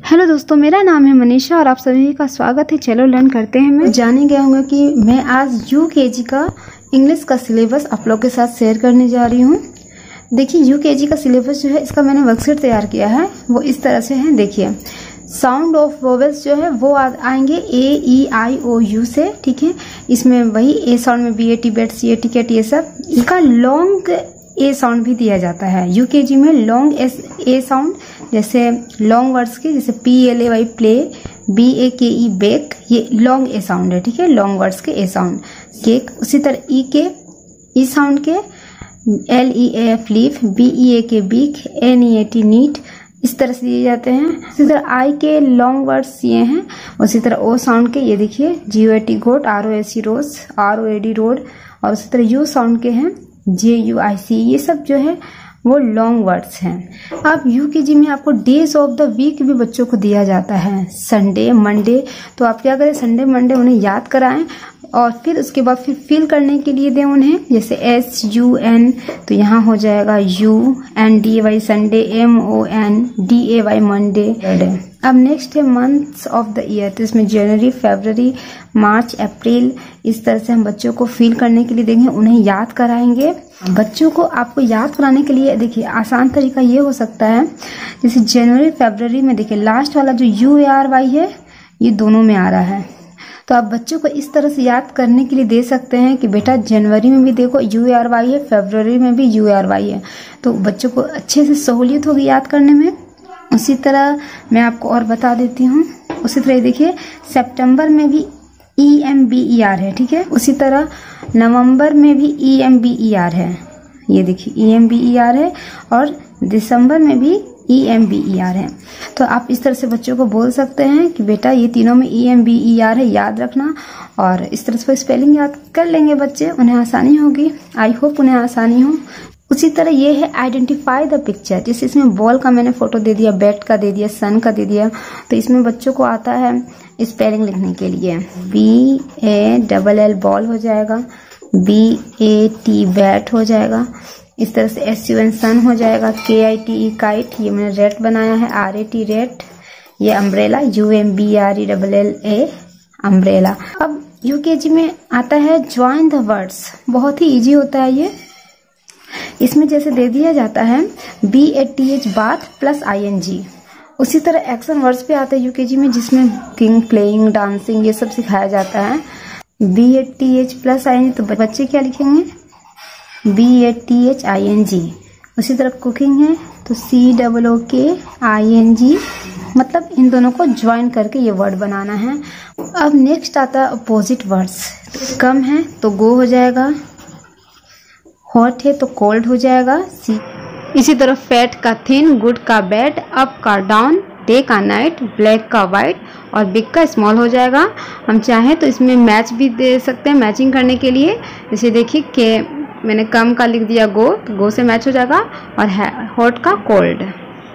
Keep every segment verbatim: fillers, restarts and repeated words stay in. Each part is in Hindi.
हेलो दोस्तों, मेरा नाम है मनीषा और आप सभी का स्वागत है। चलो लर्न करते हैं। मैं जाने गया हूँ कि मैं आज यूकेजी का इंग्लिश का सिलेबस आप लोग के साथ शेयर करने जा रही हूँ। देखिए, यूकेजी का सिलेबस जो है इसका मैंने वर्कशीट तैयार किया है, वो इस तरह से है। देखिए, साउंड ऑफ वोवेल्स जो है वो आएंगे ए ई आई ओ यू से, ठीक है। इसमें वही ए साउंड में B A T bat C A T cat ये सब। इसका लॉन्ग ए साउंड भी दिया जाता है यूकेजी में। लॉन्ग एस ए साउंड जैसे लॉन्ग वर्ड्स के, जैसे P L A Y play, B A K E bake, ये लॉन्ग ए साउंड है, ठीक है। लॉन्ग वर्ड्स के ए साउंड केक। उसी तरह ई के ई साउंड के L E A F leaf, B E A K beak, N E A T neat, इस तरह से दिए जाते हैं। इसी तरह आई के लॉन्ग वर्ड्स ये हैं। उसी तरह ओ साउंड के ये देखिए G O A T goat, R O A C rose, R O A D road. और उसी तरह यू साउंड के हैं जे यू आई सी। ये सब जो है वो लॉन्ग वर्ड्स हैं। अब यूकेजी में आपको डेज ऑफ द वीक भी बच्चों को दिया जाता है, संडे मंडे। तो आप क्या करें, संडे मंडे उन्हें याद कराएं और फिर उसके बाद फिर फिल करने के लिए दें उन्हें, जैसे एस यू एन, तो यहाँ हो जाएगा U N D A Y Sunday, M O N D A Y Monday. अब नेक्स्ट है मंथ्स ऑफ द ईयर। तो इसमें जनवरी, फरवरी, मार्च, अप्रैल, इस तरह से हम बच्चों को फिल करने के लिए देंगे, उन्हें याद कराएंगे। बच्चों को आपको याद कराने के लिए देखिए आसान तरीका ये हो सकता है, जैसे जनवरी फरवरी में देखिए लास्ट वाला जो यू ए आर वाई है ये दोनों में आ रहा है। तो आप बच्चों को इस तरह से याद करने के लिए दे सकते हैं कि बेटा जनवरी में भी देखो यू ए आर वाई है, फरवरी में भी यू ए आर वाई है। तो बच्चों को अच्छे से सहूलियत होगी याद करने में। उसी तरह मैं आपको और बता देती हूँ। उसी तरह देखिए सितंबर में भी E M B E R है, ठीक है। उसी तरह नवंबर में भी E M B E R है, ये देखिए E M B E R है। और दिसंबर में भी E M B E R है। तो आप इस तरह से बच्चों को बोल सकते हैं कि बेटा ये तीनों में E M B E R है, याद रखना। और इस तरह से स्पेलिंग याद कर लेंगे बच्चे, उन्हें आसानी होगी। आई होप उन्हें आसानी हो। उसी तरह ये है आइडेंटिफाई द पिक्चर। जैसे इसमें बॉल का मैंने फोटो दे दिया, बैट का दे दिया, सन का दे दिया। तो इसमें बच्चों को आता है स्पेलिंग लिखने के लिए, B A double L ball हो जाएगा, बी ए टी बैट हो जाएगा। इस तरह से एस यू एन सन हो जाएगा, के आई टी ई काइट, ये मैंने रेट बनाया है, आर ए टी रेट, ये umbrella, U M B R E double L A umbrella. अब यूकेजी में आता है ज्वाइन द वर्ड्स। बहुत ही इजी होता है ये। इसमें जैसे दे दिया जाता है B A T H bath plus I N G. उसी तरह एक्शन वर्ड्स पे आते हैं यूकेजी में, जिसमें किंग, प्लेइंग, डांसिंग ये सब सिखाया जाता है। B A T H plus I N G, तो बच्चे क्या लिखेंगे, B A T H I N G. उसी तरह कुकिंग है तो सी डबल ओ के आई एन जी, मतलब इन दोनों को ज्वाइन करके ये वर्ड बनाना है। अब नेक्स्ट आता है अपोजिट वर्ड्स। कम है तो गो हो जाएगा, हॉट है तो कोल्ड हो जाएगा। सी इसी तरह फैट का थिन, गुड का बैड, अप का डाउन, डे का नाइट, ब्लैक का वाइट और बिग का स्मॉल हो जाएगा। हम चाहें तो इसमें मैच भी दे सकते हैं, मैचिंग करने के लिए। जैसे देखिए कि मैंने कम का लिख दिया गो, तो गो से मैच हो जाएगा, और हॉट का कोल्ड।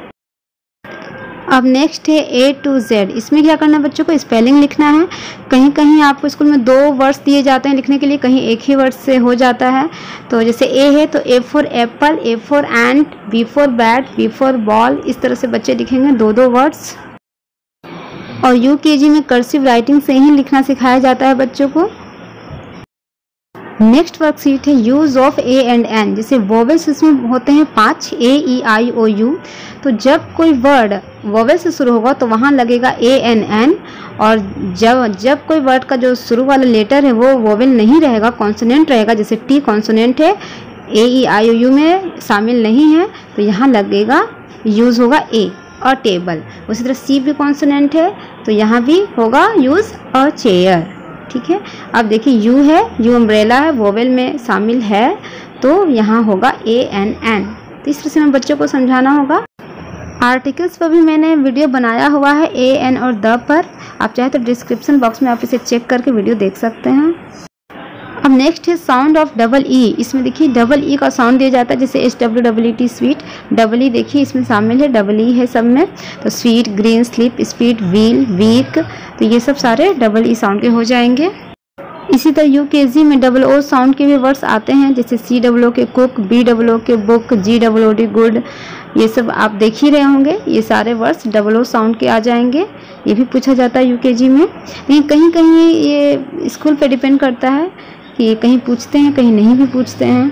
अब नेक्स्ट है ए टू जेड। इसमें क्या करना है, बच्चों को स्पेलिंग लिखना है। कहीं कहीं आपको स्कूल में दो वर्ड्स दिए जाते हैं लिखने के लिए, कहीं एक ही वर्ड से हो जाता है। तो जैसे ए है तो A for apple, A for ant, B for bat, B for ball, इस तरह से बच्चे लिखेंगे दो दो वर्ड्स। और यूकेजी में कर्सिव राइटिंग से ही लिखना सिखाया जाता है बच्चों को। नेक्स्ट वर्कशीट है use of A and N. जैसे वोवेल्स इसमें होते हैं पांच, ए ई आई ओ यू। तो जब कोई वर्ड वोवेल से शुरू होगा तो वहाँ लगेगा ए एन एन। और जब जब कोई वर्ड का जो शुरू वाला लेटर है वो वोवेल नहीं रहेगा, कॉन्सोनेंट रहेगा, जैसे टी कॉन्सोनेंट है, ए ई आई ओ यू में शामिल नहीं है, तो यहाँ लगेगा यूज होगा ए और टेबल। उसी तरह सी भी कॉन्सोनेंट है तो यहाँ भी होगा यूज और चेयर, ठीक है। अब देखिए यू है, यू अम्ब्रेला है, वोवेल में शामिल है, तो यहाँ होगा ए एन एन। तो इस तरह से मैं बच्चों को समझाना होगा। आर्टिकल्स पर भी मैंने वीडियो बनाया हुआ है ए एन और द पर, आप चाहे तो डिस्क्रिप्शन बॉक्स में आप इसे चेक करके वीडियो देख सकते हैं। अब नेक्स्ट है साउंड ऑफ डबल ई। इसमें देखिए डबल ई का साउंड दिया जाता है, जैसे H W double E T sweet, double E देखिए इसमें शामिल है, डबल ई है सब में। तो sweet, green, sleep, speed, wheel, week, तो ये सब सारे डबल ई साउंड के हो जाएंगे। इसी तरह यूकेजी में डबल ओ साउंड के भी वर्ड्स आते हैं, जैसे सी डबल ओ के cook, B double O K book, G double O D good. ये सब आप देख ही रहे होंगे, ये सारे वर्ड्स डबल ओ साउंड के आ जाएंगे। ये भी पूछा जाता है यूकेजी में। लेकिन कहीं कहीं ये स्कूल पे डिपेंड करता है कि कहीं पूछते हैं कहीं नहीं भी पूछते हैं।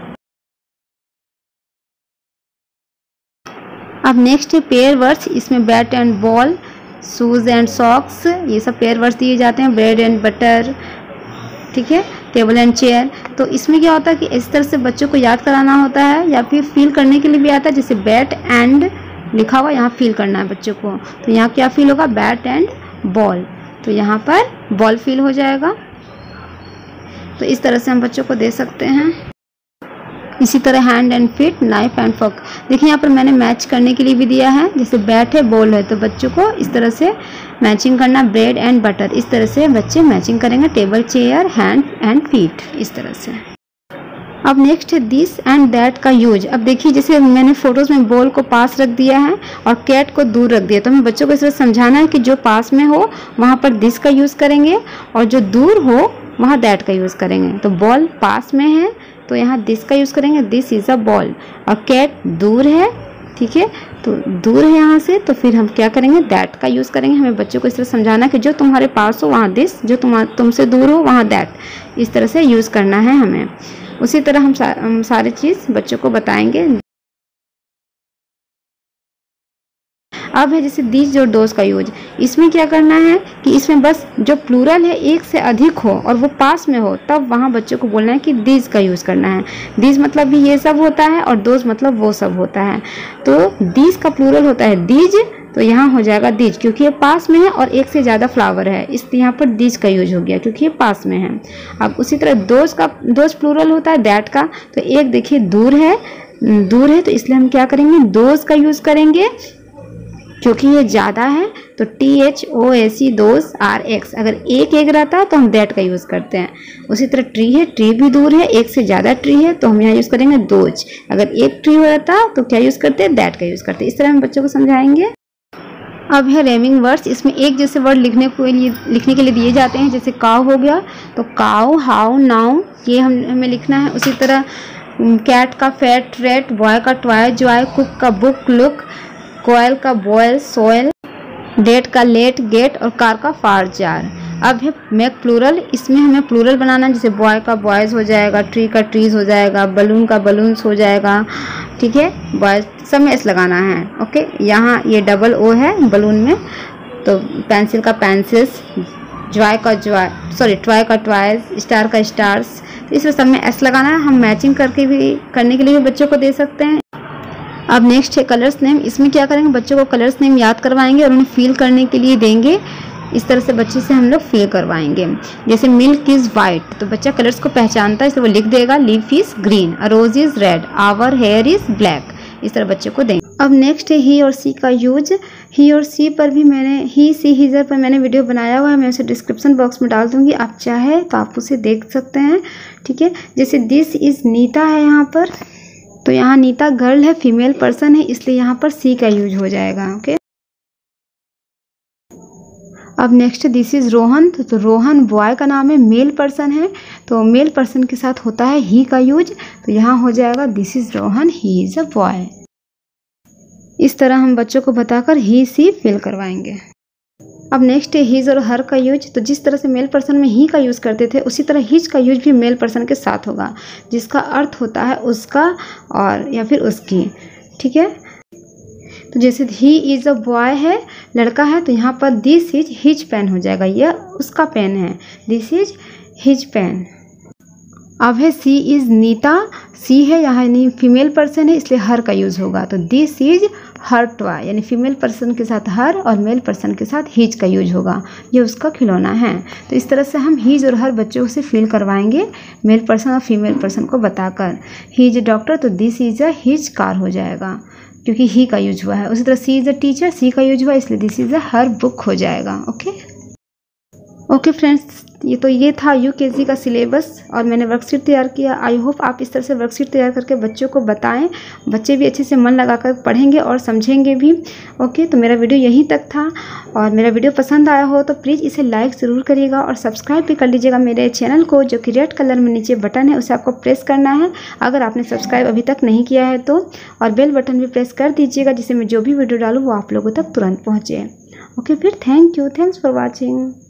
अब नेक्स्ट है पेयर वर्ड्स। इसमें bat and ball, shoes and socks, ये सब पेयर वर्ड्स दिए जाते हैं। ब्रेड एंड बटर, ठीक है, टेबल एंड चेयर। तो इसमें क्या होता है कि इस तरह से बच्चों को याद कराना होता है या फिर फील करने के लिए भी आता है। जैसे बैट एंड लिखा हुआ, यहाँ फील करना है बच्चों को, तो यहाँ क्या फील होगा, बैट एंड बॉल, तो यहाँ पर बॉल फील हो जाएगा। तो इस तरह से हम बच्चों को दे सकते हैं। इसी तरह hand and feet, knife and fork. देखिए यहाँ पर मैंने मैच करने के लिए भी दिया है, जैसे बैट है बॉल है, तो बच्चों को इस तरह से मैचिंग करना। ब्रेड एंड बटर, इस तरह से बच्चे मैचिंग करेंगे। Table, chair, hand and feet, इस तरह से। अब नेक्स्ट है दिस एंड दैट का यूज। अब देखिए जैसे मैंने फोटोज में बॉल को पास रख दिया है और कैट को दूर रख दिया, तो हमें बच्चों को इस तरह समझाना है कि जो पास में हो वहाँ पर दिस का यूज़ करेंगे और जो दूर हो वहाँ दैट का यूज़ करेंगे। तो बॉल पास में है तो यहाँ दिस का यूज़ करेंगे, दिस इज़ अ बॉल। और कैट दूर है, ठीक है, तो दूर है यहाँ से, तो फिर हम क्या करेंगे, दैट का यूज़ करेंगे। हमें बच्चों को इस तरह समझाना है कि जो तुम्हारे पास हो वहाँ दिस, जो तुम तुमसे दूर हो वहाँ दैट, इस तरह से यूज़ करना है हमें। उसी तरह हम, सा, हम सारी चीज़ बच्चों को बताएंगे। अब है जैसे दीज और दोज का यूज। इसमें क्या करना है कि इसमें बस जो प्लूरल है एक से अधिक हो और वो पास में हो, तब वहाँ बच्चों को बोलना है कि दीज का यूज़ करना है। दीज मतलब भी ये सब होता है और दोज मतलब वो सब होता है। तो दीज का प्लूरल होता है दीज, तो यहाँ हो जाएगा दीज, क्योंकि ये पास में है और एक से ज़्यादा फ्लावर है, इसलिए यहाँ पर दीज का यूज हो गया क्योंकि ये पास में है। अब उसी तरह दोज का, दोज प्लूरल होता है दैट का, तो एक देखिए दूर है, दूर है तो इसलिए हम क्या करेंगे, दोज का यूज़ करेंगे क्योंकि ये ज़्यादा है। तो T H O S E those are X, अगर एक एक रहता तो हम दैट का यूज़ करते हैं। उसी तरह ट्री है, ट्री भी दूर है, एक से ज़्यादा ट्री है तो हम यहाँ यूज़ करेंगे दोज। अगर एक ट्री हो रहता तो क्या यूज़ करते हैं, दैट का यूज़ करते हैं। इस तरह हम बच्चों को समझाएंगे। अब है रेमिंग वर्ड्स। इसमें एक जैसे वर्ड लिखने को लिए लिखने के लिए दिए जाते हैं, जैसे काव हो गया तो काव, हाउ, नाउ, ये हम हमें लिखना है। उसी तरह कैट का फैट, रेट, बॉय का टॉय, जॉय, कुक का बुक, लुक, कोयल का बॉयल, सोयल, डेट का लेट, गेट और कार का फार, जार। अब है मेक प्लूरल। इसमें हमें प्लूरल बनाना है, जैसे बॉय का बॉयज़ हो जाएगा, ट्री का ट्रीज हो जाएगा, बलून का बलून्स हो जाएगा, ठीक है, बॉयज़ सब में एस लगाना है। ओके, यहाँ ये डबल ओ है बलून में, तो पेंसिल का पेंसिल्स, जॉय का जॉय, सॉरी टॉय का टॉयज, स्टार का स्टार्स, तो इसमें सब में एस लगाना है। हम मैचिंग करके भी करने के लिए भी बच्चों को दे सकते हैं। अब नेक्स्ट है कलर्स नेम। इसमें क्या करेंगे, बच्चों को कलर्स नेम याद करवाएंगे और उन्हें फील करने के लिए देंगे। इस तरह से बच्चे से हम लोग फील करवाएंगे। जैसे मिल्क इज़ वाइट, तो बच्चा कलर्स को पहचानता है, इसलिए वो लिख देगा leaf is green, a rose is red, our hair is black. इस तरह बच्चे को देंगे। अब नेक्स्ट है ही और सी का यूज। ही और सी पर भी मैंने, ही सी हिजर पर मैंने वीडियो बनाया हुआ है, मैं उसे डिस्क्रिप्शन बॉक्स में डाल दूंगी, आप चाहे तो आप उसे देख सकते हैं, ठीक है। जैसे दिस इज़ नीता है यहाँ पर, तो यहाँ नीता गर्ल है, फीमेल पर्सन है, इसलिए यहाँ पर सी का यूज हो जाएगा। ओके, अब नेक्स्ट दिस इज रोहन, तो, तो रोहन बॉय का नाम है, मेल पर्सन है, तो मेल पर्सन के साथ होता है ही का यूज, तो यहाँ हो जाएगा this is Rohan, he is a boy. इस तरह हम बच्चों को बताकर ही सी फिल करवाएंगे। अब नेक्स्ट है हिज और हर का यूज। तो जिस तरह से मेल पर्सन में ही का यूज़ करते थे, उसी तरह हिज का यूज भी मेल पर्सन के साथ होगा, जिसका अर्थ होता है उसका और या फिर उसकी, ठीक है। तो जैसे ही इज़ अ बॉय है, लड़का है, तो यहाँ पर दिस इज हिज पेन हो जाएगा, यह उसका पेन है, दिस इज हिज पेन। अब है सी इज़ नीता, सी है यहाँ यानी फीमेल पर्सन है, इसलिए हर का यूज़ होगा, तो दिस इज हर टॉय, यानी फीमेल पर्सन के साथ हर और मेल पर्सन के साथ हिज का यूज होगा, ये उसका खिलौना है। तो इस तरह से हम हिज और हर बच्चों से फील करवाएंगे मेल पर्सन और फीमेल पर्सन को बताकर। ही इज अ डॉक्टर, तो this is a his car हो जाएगा क्योंकि ही का यूज हुआ है। उसी तरह सी इज अ टीचर, सी का यूज हुआ इसलिए this is a her book हो जाएगा। ओके, ओके फ्रेंड्स, ये तो ये था यूकेजी का सिलेबस और मैंने वर्कशीट तैयार किया। आई होप आप इस तरह से वर्कशीट तैयार करके बच्चों को बताएं, बच्चे भी अच्छे से मन लगाकर पढ़ेंगे और समझेंगे भी। ओके, तो मेरा वीडियो यहीं तक था और मेरा वीडियो पसंद आया हो तो प्लीज़ इसे लाइक ज़रूर करिएगा और सब्सक्राइब भी कर लीजिएगा मेरे चैनल को, जो कि रेड कलर में नीचे बटन है उसे आपको प्रेस करना है अगर आपने सब्सक्राइब अभी तक नहीं किया है तो, और बेल बटन भी प्रेस कर दीजिएगा जिससे मैं जो भी वीडियो डालूँ वो आप लोगों तक तुरंत पहुँचे। ओके, फिर thank you, thanks for watching.